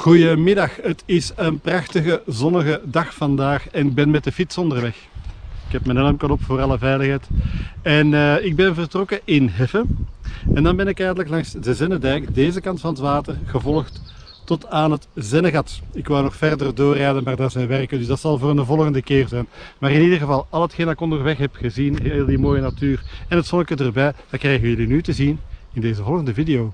Goedemiddag, het is een prachtige zonnige dag vandaag en ik ben met de fiets onderweg. Ik heb mijn helm op voor alle veiligheid. En ik ben vertrokken in Heffen. En dan ben ik eigenlijk langs de Zennedijk, deze kant van het water, gevolgd tot aan het Zennegat. Ik wou nog verder doorrijden, maar dat zijn werken, dus dat zal voor een volgende keer zijn. Maar in ieder geval, al hetgeen dat ik onderweg heb gezien, heel die mooie natuur en het zonnetje erbij, dat krijgen jullie nu te zien in deze volgende video.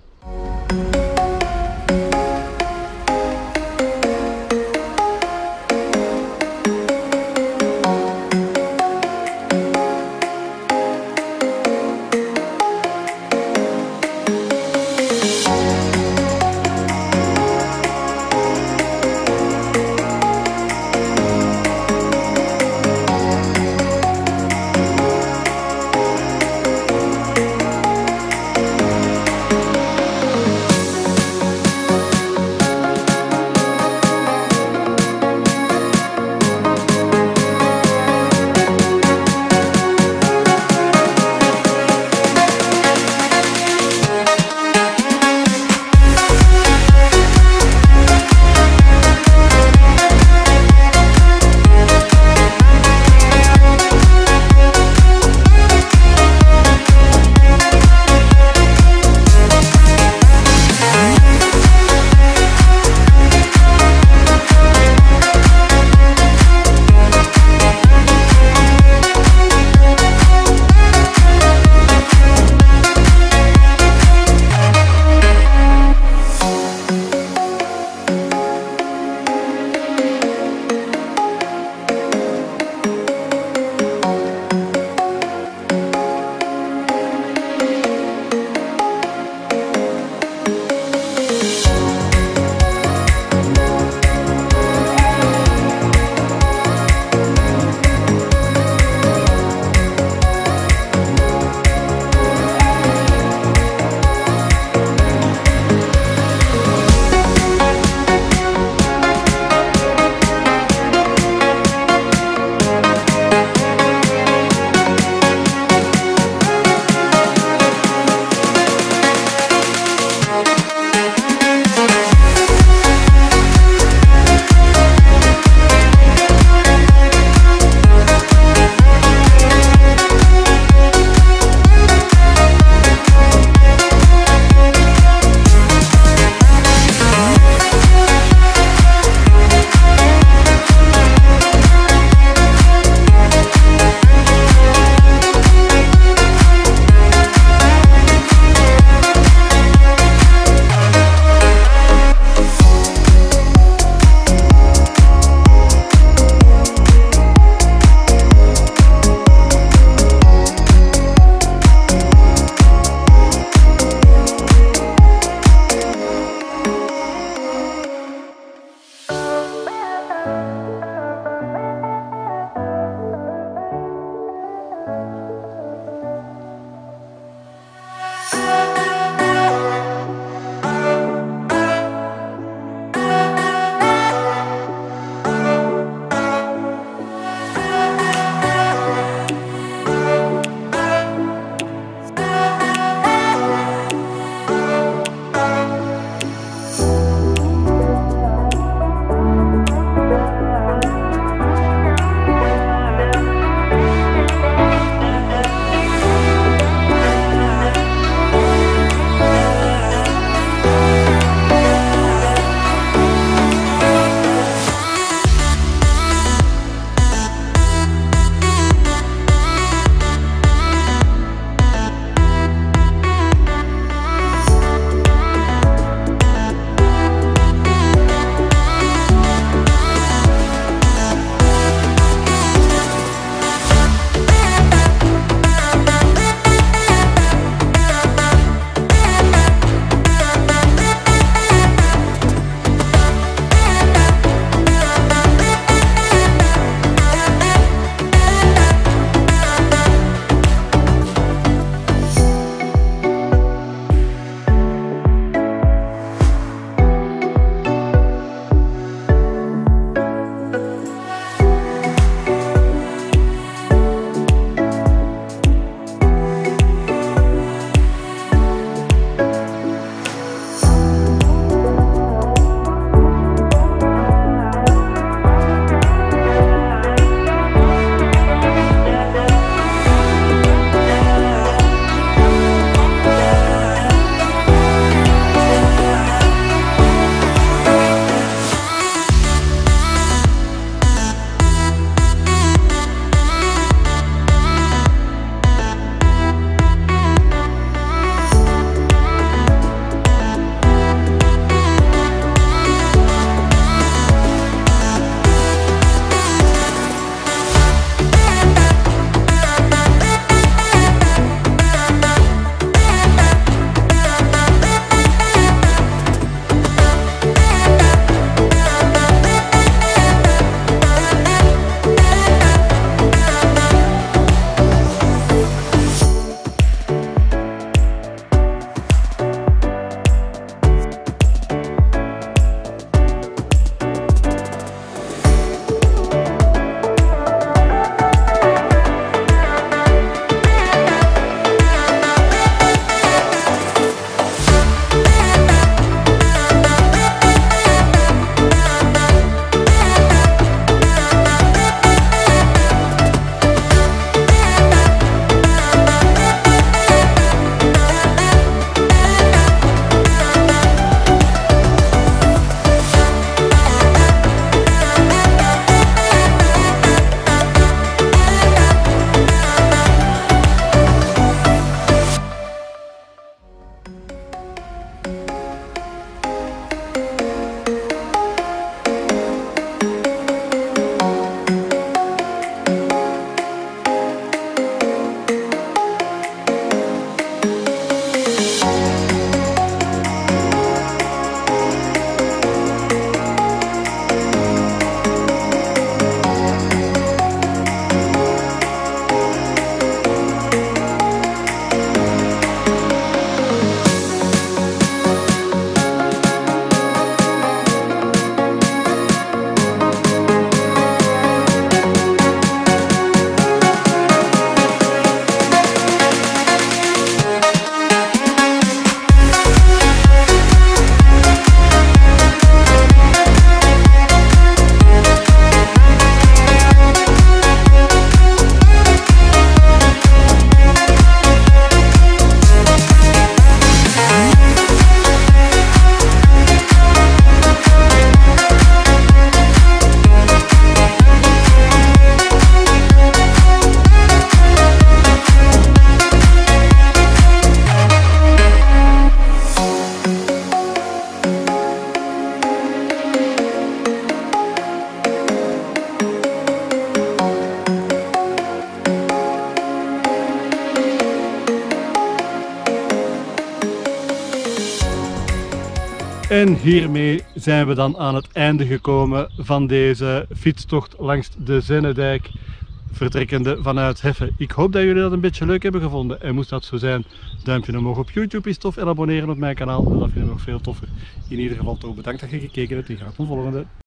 En hiermee zijn we dan aan het einde gekomen van deze fietstocht langs de Zennedijk, vertrekkende vanuit Heffe. Ik hoop dat jullie dat een beetje leuk hebben gevonden. En moest dat zo zijn, duimpje omhoog op YouTube is tof en abonneren op mijn kanaal. Dat vind ik nog veel toffer. In ieder geval toch bedankt dat je gekeken hebt en graag tot de volgende.